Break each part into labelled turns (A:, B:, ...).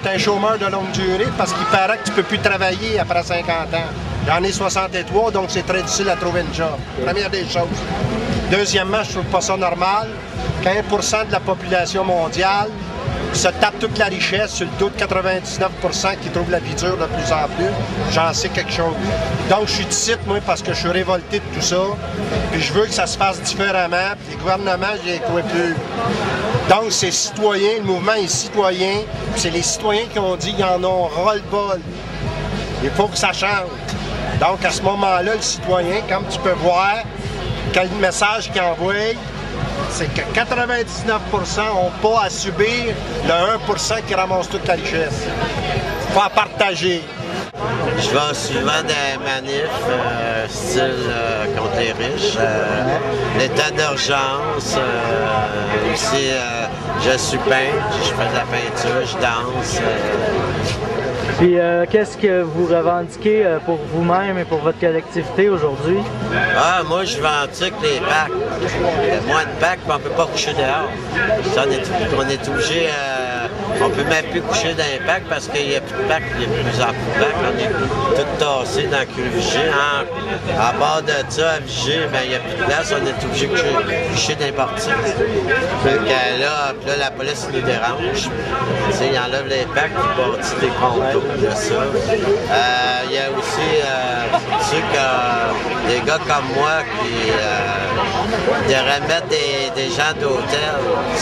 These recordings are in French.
A: es un chômeur de longue durée parce qu'il paraît que tu ne peux plus travailler après 50 ans. J'en ai 63, donc c'est très difficile à trouver une job. Première des choses. Deuxièmement, je trouve pas ça normal qu'1 % de la population mondiale se tape toute la richesse sur le dos de 99 % qui trouvent la vie dure de plus en plus. J'en sais quelque chose. Donc, je suis ici, moi, parce que je suis révolté de tout ça. Puis je veux que ça se fasse différemment. Puis les gouvernements, je les crois plus. Donc, c'est citoyen, le mouvement est citoyen. Puis c'est les citoyens qui ont dit qu'ils en ont ras-le-bol. Il faut que ça change. Donc, à ce moment-là, le citoyen, comme tu peux voir, quel message qu'il envoie, c'est que 99 % n'ont pas à subir le 1 % qui ramasse toute la richesse. Il faut en partager.
B: Je vais souvent des manifs, style contre les riches, l'état d'urgence, aussi je suis peintre, je fais de la peinture, je danse.
C: Puis qu'est-ce que vous revendiquez pour vous-même et pour votre collectivité aujourd'hui?
B: Ah, moi je revendique les packs. Il y a moins de packs, puis on ne peut pas coucher dehors. Ça, on est obligé, on peut même plus coucher dans les packs parce qu'il n'y a plus de packs, il y a plus en plus de packs. On est tout tassé dans le cul Vigée. À part de ça, à Vigée, ben, il n'y a plus de place, on est obligé de coucher dans les parties. Là, la police nous dérange. Ils enlèvent les packs, ils bâtissent des condos de ça. Il y a aussi des gars comme moi qui devraient mettre des gens d'hôtel,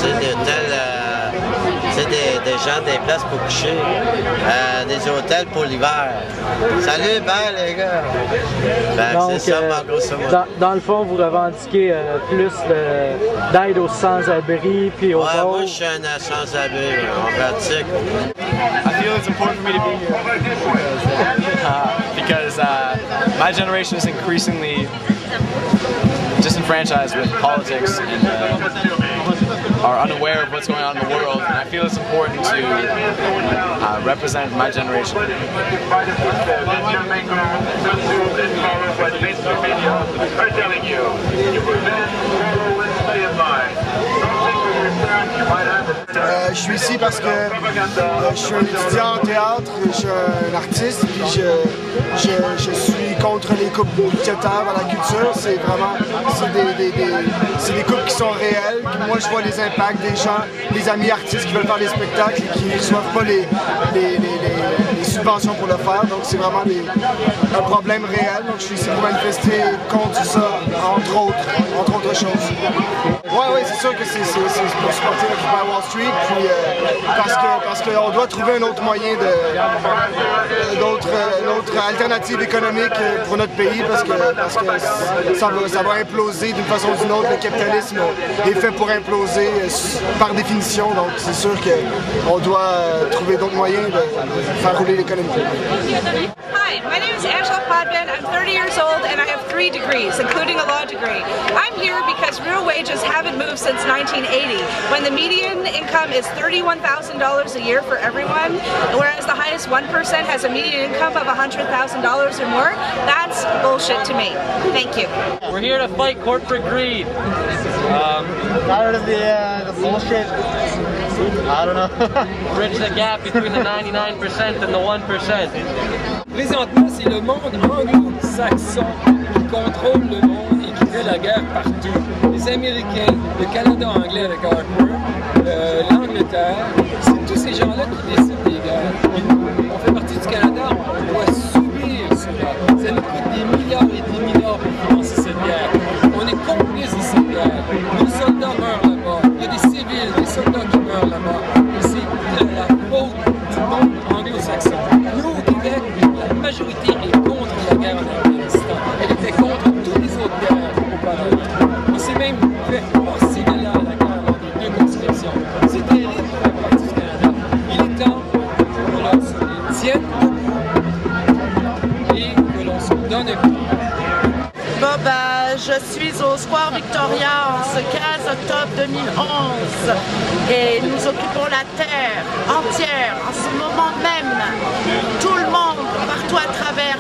B: des gens des places pour coucher, des hôtels pour l'hiver. Salut, ben les gars! Ben, c'est ça, grosso modo.
C: Dans le fond, vous revendiquez plus d'aide aux sans-abri puis aux pauvres?
B: Moi, je suis un sans-abri, en pratique.
D: I feel it's important for me to be here because my generation is increasingly disenfranchised with politics and are unaware of what's going on in the world, and I feel it's important to represent my generation.
E: Je suis ici parce que je suis un étudiant en théâtre, je suis un artiste, puis je suis contre les coupes budgétaires à la culture. C'est vraiment des coupes qui sont réelles. Moi, je vois les impacts des gens, des amis artistes qui veulent faire des spectacles et qui ne reçoivent pas les subventions pour le faire. Donc, c'est vraiment un problème réel. Donc, je suis ici pour manifester contre ça, entre autres choses. Oui, c'est sûr que c'est pour supporter l'Occupy Wall Street, puis parce qu'on doit trouver un autre moyen d'autres alternatives économiques pour notre pays, parce que ça va imploser d'une façon ou d'une autre. Le capitalisme est fait pour imploser par définition, donc c'est sûr qu'on doit trouver d'autres moyens de faire rouler l'économie.
F: Hi, my name is Angela Podman. I'm 30 years old and I have 3 degrees, including a law degree. I'm here because real wages haven't moved since 1980, when the median income is $31,000 a year for everyone, whereas the highest 1% has a median income of $100,000 or more. That's bullshit to me. Thank you.
C: We're here to fight corporate greed.
G: Tired of the bullshit. I don't know.
C: Bridge the gap between the 99% and the 1%.
H: Présentement, c'est le monde anglo-saxon qui contrôle le monde et qui fait la guerre partout. Les Américains, le Canada anglais avec Harper, l'Angleterre, c'est tous ces gens-là qui décident des guerres. Et nous, on fait partie du Canada, on doit subir cela. Ça nous coûte des milliards et des milliards pour financer cette guerre. On est complices de cette guerre. Nos soldats meurent là-bas. Il y a des civils, des soldats qui meurent là-bas. C'est la faute du monde anglo-saxon. Nous, au Québec, la majorité est contre la guerre en Afghanistan. Elle était contre toutes les autres guerres auparavant. On s'est même fait passer de là la guerre dans les 2 conscriptions. C'est terrible pour la partie du Canada. Il est temps que l'on se tienne debout et que l'on se donne un coup.
I: Bon, je suis au Square Victoria en ce 15 octobre 2011 et nous occupons la terre entière en ce moment même. Tout le monde, partout à travers la planète,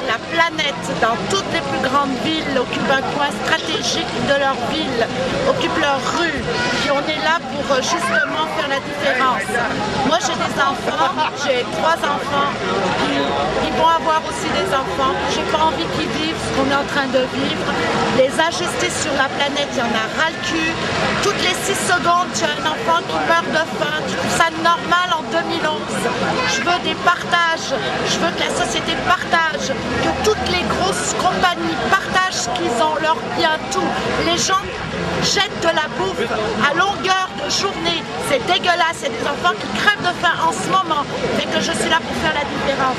I: planète, dans toutes les plus grandes villes, occupent un coin stratégique de leur ville, occupent leur rue. Puis on est là pour justement faire la différence. Moi j'ai des enfants, j'ai 3 enfants, puis ils vont avoir aussi des enfants. J'ai pas envie qu'ils vivent ce qu'on est en train de vivre. Les injustices sur la planète, il y en a ras le cul. Toutes les 6 secondes, tu as un enfant qui meurt de faim. Tu trouves ça normal en 2011? Je veux des partages. Je veux que la société partage, que toutes les grosses compagnies partagent ce qu'ils ont, leurs biens, tout. Les gens jettent de la bouffe à longueur de journée. C'est dégueulasse. Il y a des enfants qui crèvent de faim en ce moment. Mais que je suis là pour faire la différence.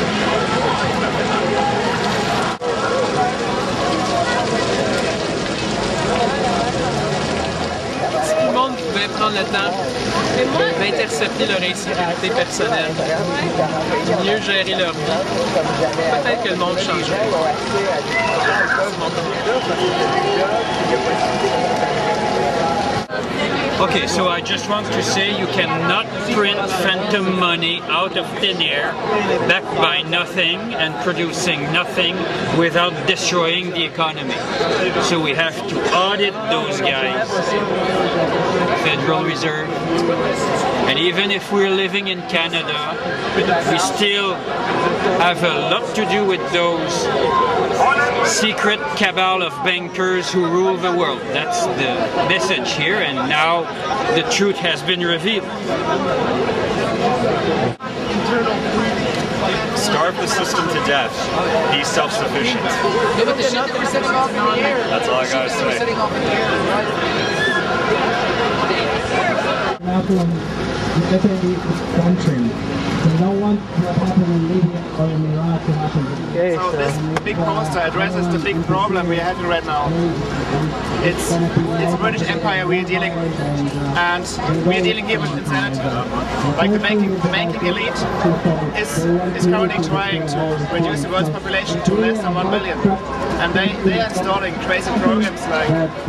J: Si tout le monde pouvait prendre le temps d'intercepter leur insécurité personnelle, de mieux gérer leur vie, peut-être que le monde changerait.
K: Okay, so I just want to say you cannot print phantom money out of thin air, backed by nothing and producing nothing without destroying the economy. So we have to audit those guys, Federal Reserve. And even if we're living in Canada, we still have a lot to do with those secret cabal of bankers who rule the world. That's the message here, and now the truth has been revealed.
L: Starve the system to death. Be self-sufficient. That's all I gotta say.
M: They don't want what happened in Libya or in Iraq to happen.
G: Okay, so this big poster addresses the big problem we are having right now. It's British Empire we are dealing with, and we are dealing here with insanity. Like the banking elite is currently trying to reduce the world's population to less than 1 billion, and they are installing crazy programs like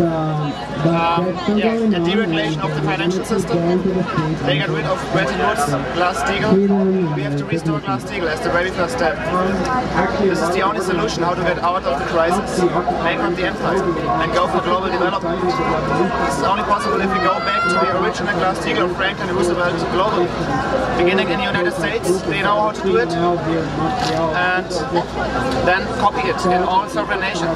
G: a deregulation of the financial system. They got rid of Bretton Woods, Glass-Steagall. We have to restore Glass-Steagall as the very first step. This is the only solution how to get out of the crisis, bankrupt the empire, and go for global development. This is only possible if we go back to the original Glass-Steagall of Franklin Roosevelt globally. Beginning in the United States, they know how to do it, and then copy it in all sovereign nations.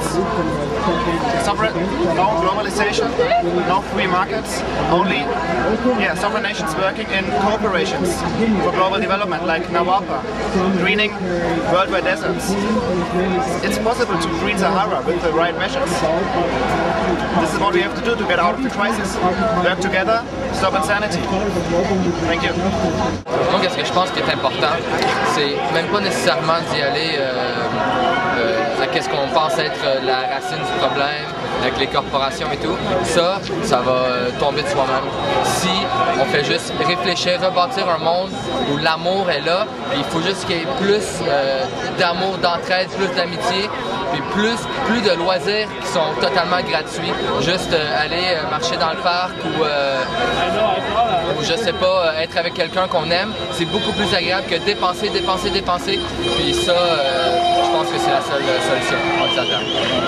G: No globalization, no free markets, only sovereign nations working in corporations for global development, like Nawapa, greening worldwide deserts. It's possible to green Sahara with the right measures. This is what we have to do to get out of the crisis. Work together, stop insanity. Thank you.
N: Moi, qu'est-ce que je pense qui est important, c'est même pas nécessairement d'y aller à qu'est-ce qu'on pense être la racine du problème avec les corporations et tout. Ça va tomber de soi-même. Si on fait juste réfléchir, rebâtir un monde où l'amour est là, puis il faut juste qu'il y ait plus d'amour, d'entraide, plus d'amitié, puis plus de loisirs qui sont totalement gratuits. Juste aller marcher dans le parc ou je sais pas, être avec quelqu'un qu'on aime, c'est beaucoup plus agréable que dépenser. Puis ça, je pense que c'est la seule solution en s'attend.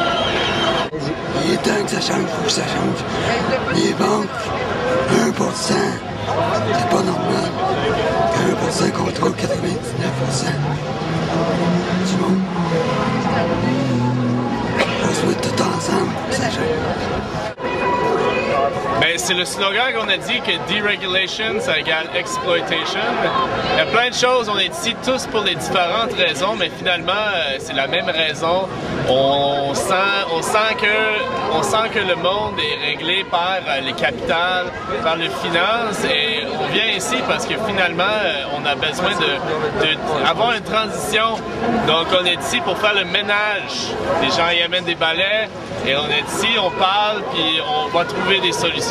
O: Il est temps que ça change, il faut que ça change. Les banques, 1%, c'est pas normal. Que 1% contrôle 99% du monde. On se met tout ensemble, ça change.
P: Ben, c'est le slogan qu'on a dit que deregulation, ça égale exploitation. Il y a plein de choses, on est ici tous pour les différentes raisons, mais finalement, c'est la même raison. On sent que le monde est réglé par les capitales, par les finances, et on vient ici parce que finalement, on a besoin d'avoir une transition. Donc, on est ici pour faire le ménage. Les gens y amènent des balais, et on est ici, on parle, puis on va trouver des solutions.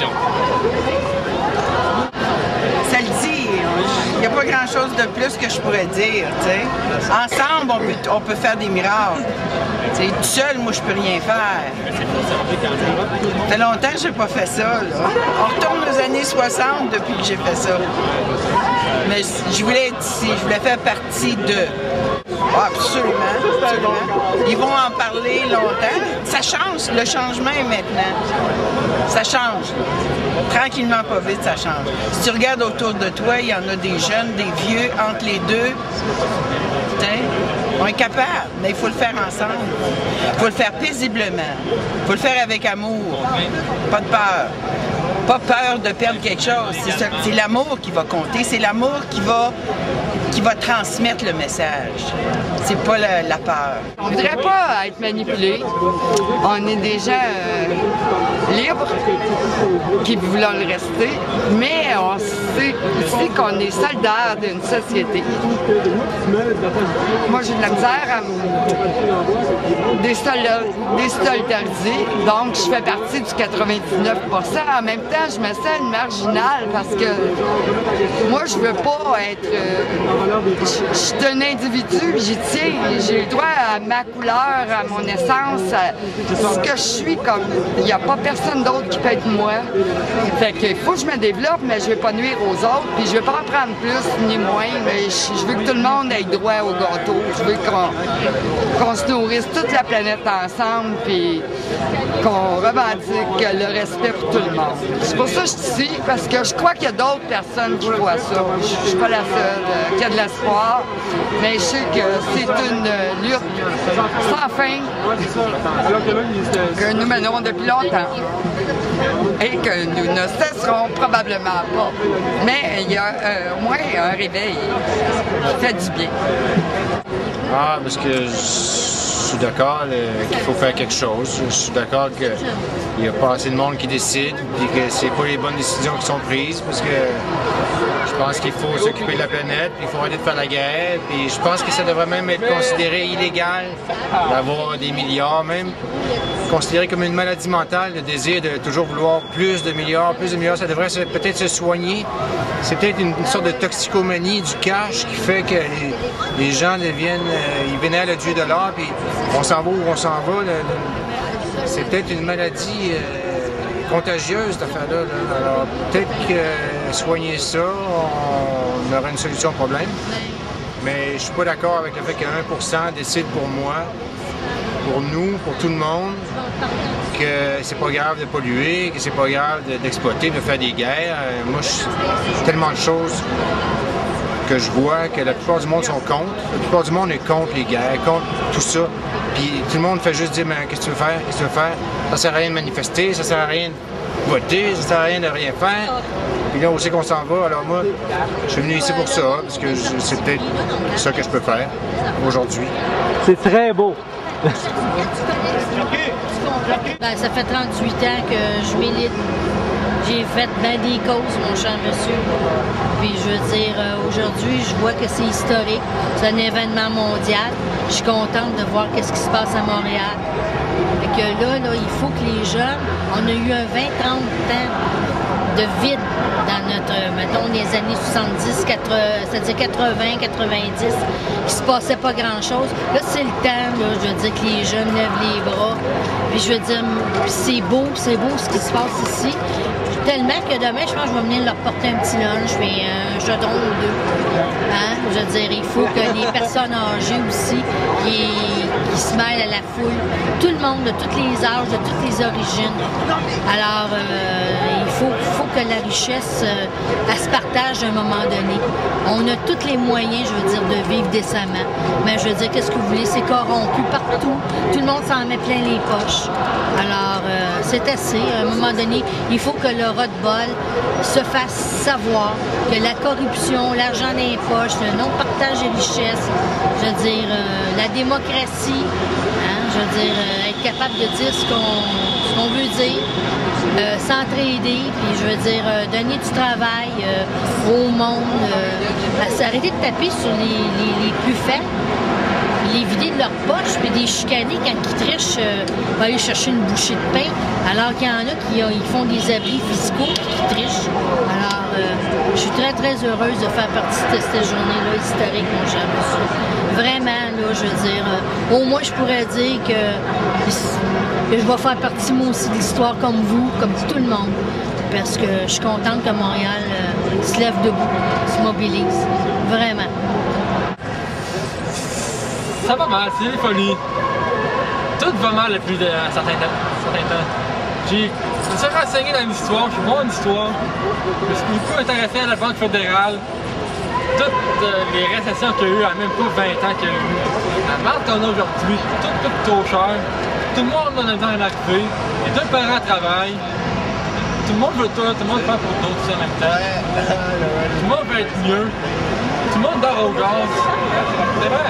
Q: Ça le dit, il n'y a pas grand-chose de plus que je pourrais dire, tu sais. Ensemble, on peut faire des miracles. T'sais, tout seul, moi, je peux rien faire. Ça fait longtemps que j'ai pas fait ça, là. On retourne aux années 60 depuis que j'ai fait ça. Mais je voulais être ici, je voulais faire partie de... Absolument, absolument. Ils vont en parler longtemps. Ça change, le changement est maintenant. Ça change. Tranquillement, pas vite, ça change. Si tu regardes autour de toi, il y en a des jeunes, des vieux, entre les deux. Putain, on est capable, mais il faut le faire ensemble. Il faut le faire paisiblement. Il faut le faire avec amour. Pas de peur. Pas peur de perdre quelque chose. C'est l'amour qui va compter. C'est l'amour qui va transmettre le message. C'est pas la peur.
R: On ne voudrait pas être manipulé. On est des gens libres qui voulons le rester, mais on sait aussi qu'on est soldats d'une société. Moi, j'ai de la misère à me désolidariser, donc je fais partie du 99%. En même temps, je me sens une marginale parce que moi, je veux pas être... je suis un individu, j'y tiens, j'ai le droit à ma couleur, à mon essence, à ce que je suis comme... Il n'y a pas personne d'autre qui peut être moi. Fait qu'il faut que je me développe, mais je ne veux pas nuire aux autres, puis je ne veux pas en prendre plus ni moins, mais je veux que tout le monde ait droit au gâteau. Je veux qu'on se nourrisse toute la planète ensemble, puis qu'on revendique le respect pour tout le monde. C'est pour ça que je suis ici, parce que je crois qu'il y a d'autres personnes qui croient ça. Je ne suis pas la seule qui a de l'espoir, mais je sais que c'est une lutte sans fin que nous menons depuis longtemps et que nous ne cesserons probablement pas. Mais il y a au moins un réveil qui fait du bien.
S: Ah, parce que je suis d'accord qu'il faut faire quelque chose. Je suis d'accord qu'il n'y a pas assez de monde qui décide et que c'est pas les bonnes décisions qui sont prises parce que je pense qu'il faut s'occuper de la planète, puis il faut arrêter de faire la guerre, puis je pense que ça devrait même être considéré illégal d'avoir des milliards, même considéré comme une maladie mentale, le désir de toujours vouloir plus de milliards, ça devrait peut-être se soigner. C'est peut-être une sorte de toxicomanie du cash qui fait que les gens deviennent, ils vénèrent le dieu de l'or, puis on s'en va où on s'en va. C'est peut-être une maladie contagieuse, cette affaire-là. Alors, peut-être que soigner ça, on aura une solution au problème. Mais je suis pas d'accord avec le fait que 1% décide pour moi, pour nous, pour tout le monde, que c'est pas grave de polluer, que c'est pas grave d'exploiter, de faire des guerres. Moi, tellement de choses que je vois que la plupart du monde sont contre. La plupart du monde est contre les guerres, contre tout ça. Puis tout le monde fait juste dire, mais qu'est-ce que tu veux faire? Qu'est-ce que tu veux faire? Ça sert à rien de manifester, ça sert à rien de voter, ça sert à rien de rien faire. Puis là, où c'est qu'on s'en va? Alors moi, je suis venu ici pour ça, parce que c'est peut-être ça que je peux faire aujourd'hui.
C: C'est très beau.
T: Ben, ça fait 38 ans que je milite. J'ai fait bien des causes, mon cher monsieur. Puis je veux dire, aujourd'hui, je vois que c'est historique. C'est un événement mondial. Je suis contente de voir qu'est-ce qui se passe à Montréal. Fait que là, il faut que les jeunes, on a eu un 20-30 ans de vide dans notre, mettons, les années 70, c'est-à-dire 80, 90, il se passait pas grand-chose. Là, c'est le temps, là, je veux dire, que les jeunes lèvent les bras. Puis je veux dire, c'est beau ce qui se passe ici. Tellement que demain, je pense que je vais venir leur porter un petit lunch, puis un jeton ou deux. Hein? Je veux dire, il faut que les personnes âgées aussi, qui se mêlent à la foule, tout le monde, de tous les âges, de toutes les origines. Alors, il faut que la richesse, elle se partage à un moment donné. On a tous les moyens, je veux dire, de vivre décemment. Mais je veux dire, qu'est-ce que vous voulez? C'est corrompu partout. Tout le monde s'en met plein les poches. Alors, c'est assez. À un moment donné, il faut que le ras-de-bol se fasse savoir que la corruption, l'argent dans les poches, le non-partage des richesses, je veux dire, la démocratie, hein, je veux dire, être capable de dire ce qu'on veut dire, s'entraider, puis je veux dire, donner du travail au monde, s'arrêter de taper sur les plus faibles, les vider de leur poche, puis des chicaner quand ils trichent, aller chercher une bouchée de pain, alors qu'il y en a qui font des abris fiscaux et qui trichent. Alors, je suis très, très heureuse de faire partie de cette journée-là historique, mon cher monsieur. Vraiment, là, je veux dire, au moins, je pourrais dire que je vais faire partie, moi aussi, de l'histoire comme vous, comme tout le monde. Parce que je suis contente que Montréal se lève debout, se mobilise. Vraiment.
H: Ça va mal, c'est des folies. Tout va mal depuis un certain temps. Je me suis renseigné dans l'histoire, je suis bon en histoire. Je me suis beaucoup intéressé à la Banque fédérale. Toutes les récessions qu'il y a eu, en même pas 20 ans qu'il y a eu. La marque qu'on a aujourd'hui, tout coûte trop cher. Tout le monde en a besoin d'arriver. Les deux parents travaillent. Tout le monde veut tout, tout le monde fait pour d'autres en même temps. Tout le monde veut être mieux. Tout le monde dort au gaz. C'est vrai.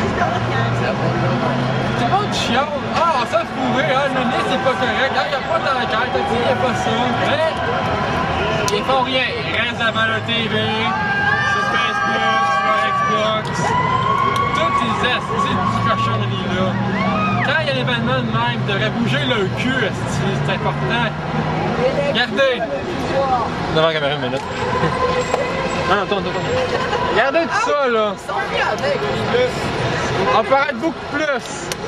H: Tout le monde chiale. Ah, ça fourré, hein, le nez c'est pas correct. Ah, il n'y a pas d'enquête, il n'y a pas ça. Mais ils font rien. Ils restent devant la TV, sur Facebook, sur Xbox. Toutes les astuces de cochonneries-là. Quand il y a l'événement de même, tu devrais bouger le cul, c'est important. Regardez! Devant la caméra une minute. Non, attends. Regardez tout ça, là! On pourrait être beaucoup plus!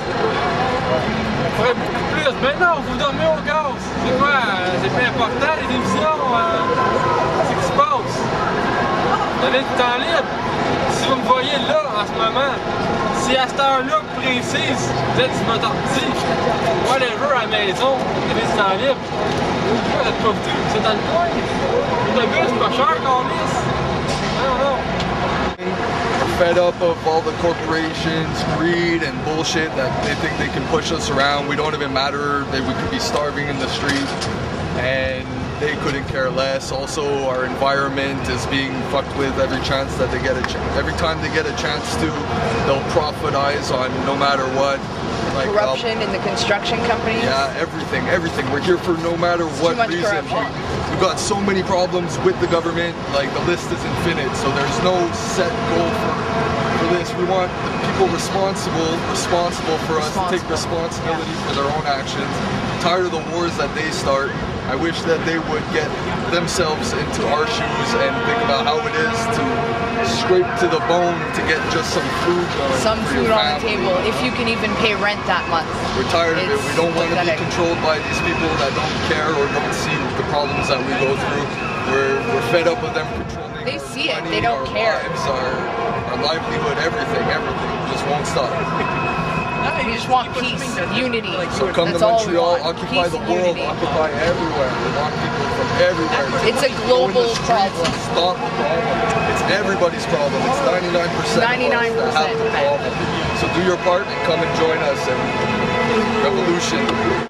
H: On pourrait être beaucoup plus! Mais non, vous dormez au gaz! C'est quoi? C'est plus important, les émissions? C'est ce qui se passe! Vous avez du temps libre! Si vous me voyez là, en ce moment, si à cette heure-là précise, vous êtes du motardi, whatever, à la maison, vous avez du temps libre, vous n'êtes pas venu, c'est dans le coin. L'autobus, c'est pas cher, Carlis. Non.
U: Fed up of all the corporations, greed and bullshit that they think they can push us around. We don't even matter, that we could be starving in the street, and they couldn't care less. Also, our environment is being fucked with every chance that they get every time they get a chance to, they'll profitize on no matter what. Like,
V: corruption in the construction companies?
U: Yeah, everything. We're here for no matter what reason. We've got so many problems with the government, like the list is infinite, so there's no set goal for this. We want the people responsible for us to take responsibility for their own actions. I'm tired of the wars that they start. I wish that they would get themselves into our shoes and think about how it is to scrape to the bone to get just some food going.
V: Some food on the table, if you can even pay rent that month.
U: We're tired of it. We don't want to be controlled by these people that don't care or don't see the problems that we go through. We're fed up with them controlling.
V: They see it, they don't care.
U: Lives, our livelihood, everything just won't stop.
V: We just want peace, unity.
U: So come
V: That's
U: to Montreal, occupy
V: peace,
U: the world,
V: unity.
U: occupy everywhere. We want people from everywhere.
V: It's a global problem.
U: Stop the problem. It's everybody's problem. It's 99%
V: 99%
U: that have the problem. So do your part and come and join us in revolution.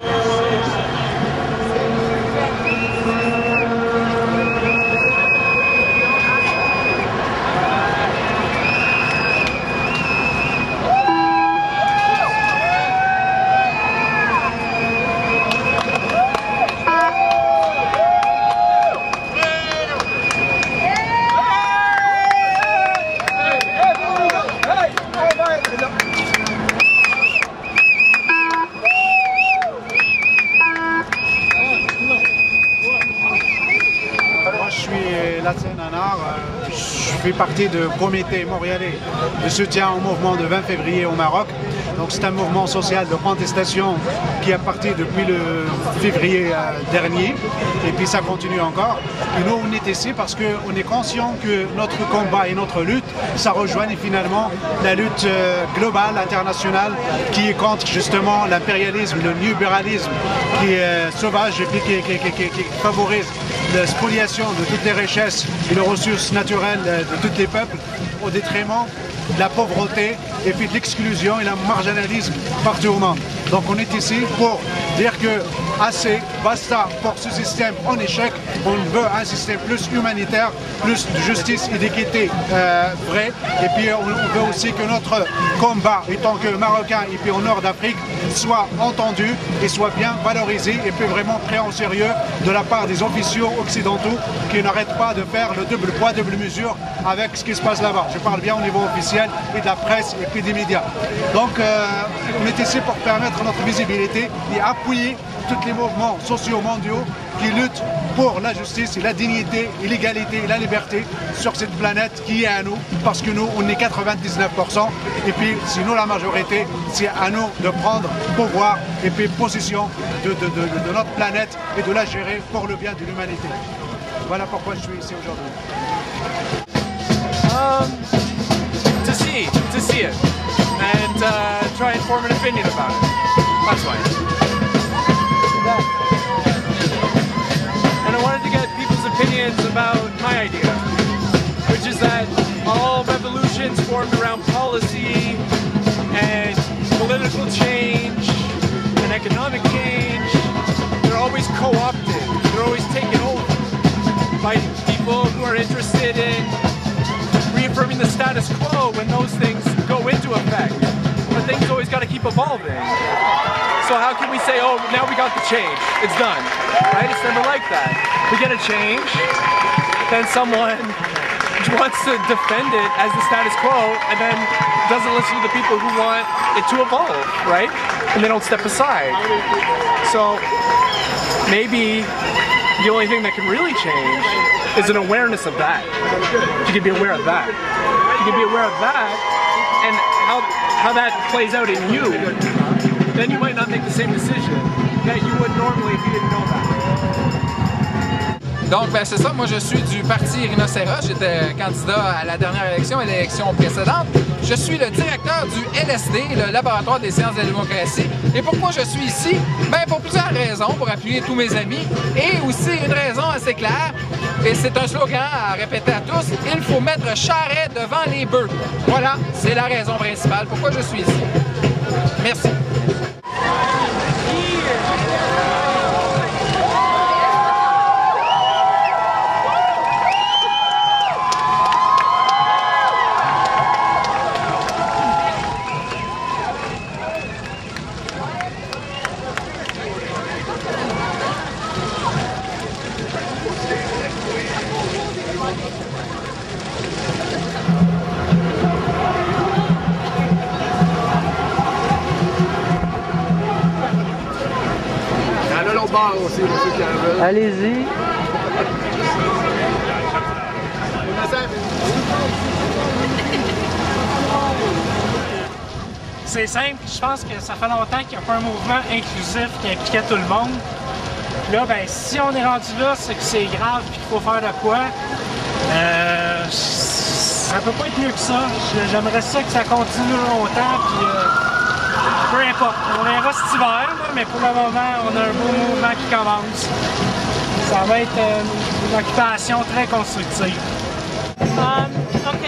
W: Je fais partie du comité montréalais de soutien au mouvement de 20 février au Maroc. Donc c'est un mouvement social de protestation qui est parti depuis le février dernier et puis ça continue encore. Et nous on est ici parce qu'on est conscient que notre combat et notre lutte, ça rejoigne finalement la lutte globale, internationale qui est contre justement l'impérialisme, le libéralisme qui est sauvage et puis qui favorise la spoliation de toutes les richesses et les ressources naturelles de tous les peuples au détriment de la pauvreté et puis de l'exclusion et le marginalisme partout au monde. Donc on est ici pour dire que assez, basta pour ce système en échec. On veut un système plus humanitaire, plus de justice et d'équité vrai. Et puis on veut aussi que notre combat, étant que Marocains et puis au nord d'Afrique, soit entendu et soit bien valorisé et puis vraiment pris en sérieux de la part des officiaux occidentaux qui n'arrêtent pas de faire le double poids, double mesure avec ce qui se passe là-bas. Je parle bien au niveau officiel et de la presse et puis des médias. Donc on est ici pour permettre notre visibilité et appuyer tous les mouvements sociaux mondiaux qui luttent pour la justice et la dignité et l'égalité et la liberté sur cette planète qui est à nous, parce que nous, on est 99%, et puis si nous la majorité, c'est à nous de prendre pouvoir et puis possession de notre planète et de la gérer pour le bien de l'humanité. Voilà pourquoi je suis ici aujourd'hui.
X: To see it.
A: and try and form an opinion about it. That's why. And I wanted to get people's opinions about my idea, which is that all revolutions formed around policy and political change and economic change, they're always co-opted, they're always taken over by people who are interested in reaffirming the status quo when those things go into effect. But things always got to keep evolving. So how can we say, oh, now we got the change, it's done, right? It's never like that. We get a change, then someone wants to defend it as the status quo and then doesn't listen to the people who want it to evolve, right? And they don't step aside. So maybe the only thing that can really change is an awareness of that. You can be aware of that. You can be aware of that and how that plays out in you. Then you might not make the same decision that you would normally if you didn't know that.
B: Donc, ben c'est ça, moi je suis du parti Rhinocéros, j'étais candidat à la dernière élection et l'élection précédente. Je suis le directeur du LSD, le Laboratoire des sciences de la démocratie. Et pourquoi je suis ici? Ben pour plusieurs raisons, pour appuyer tous mes amis, et aussi une raison assez claire, et c'est un slogan à répéter à tous, il faut mettre charret devant les bœufs. Voilà, c'est la raison principale pourquoi je suis ici. Merci.
C: Allez-y.
D: C'est simple, je pense que ça fait longtemps qu'il n'y a pas un mouvement inclusif qui impliquait tout le monde. Puis là, ben, si on est rendu là, c'est que c'est grave et qu'il faut faire de quoi. Ça peut pas être mieux que ça. J'aimerais ça que ça continue longtemps. Puis, peu importe, on verra cet hiver, là, mais pour le moment, on a un beau mouvement qui commence. Ça va être une occupation très constructive.
X: I'm